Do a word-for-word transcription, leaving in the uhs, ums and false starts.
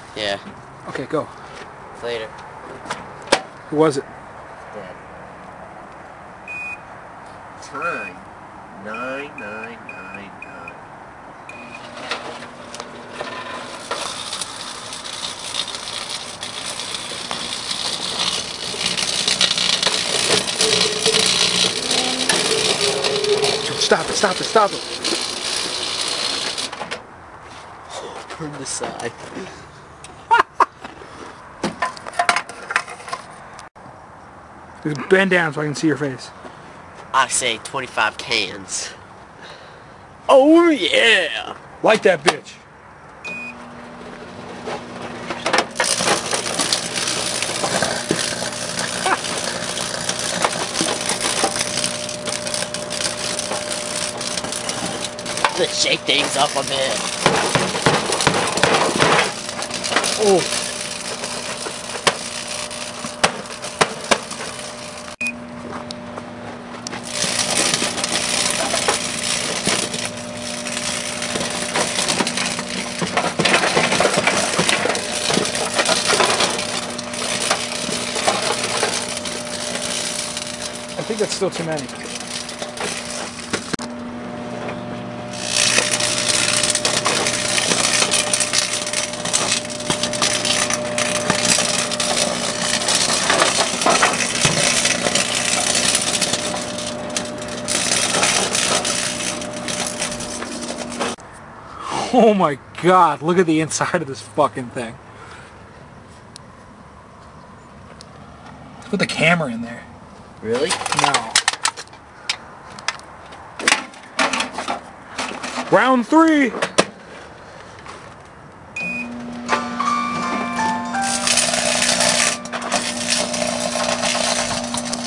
Yeah. Okay, go. Later. Who was it? Dead. Time. Nine, nine, nine, nine. Stop it, stop it, stop it. Turn this side. Just bend down so I can see your face. I say twenty-five cans. Oh yeah! Light that bitch. Let's shake things up a bit. Oh. I think that's still too many. Oh my god, look at the inside of this fucking thing. Let's put the camera in there. Really? No. Round three!